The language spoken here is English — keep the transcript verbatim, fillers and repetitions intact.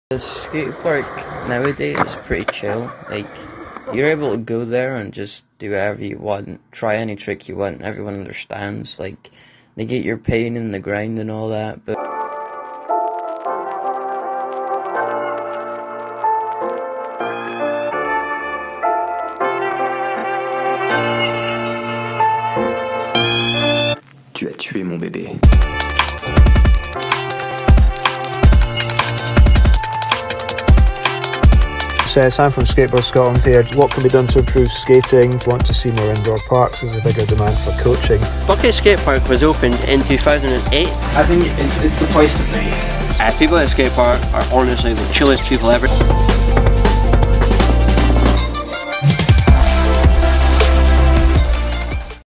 The skatepark nowadays is pretty chill. Like, you're able to go there and just do whatever you want, try any trick you want, everyone understands. Like, they get your pain in the grind and all that, but Tu as tué mon bébé. So, Sam from Skateboard Scotland here. What can be done to improve skating? Want to see more indoor parks? There's a bigger demand for coaching. Buckie Skatepark was opened in two thousand eight. I think it's, it's the place to be. Uh, people at Skatepark are honestly the chillest people ever.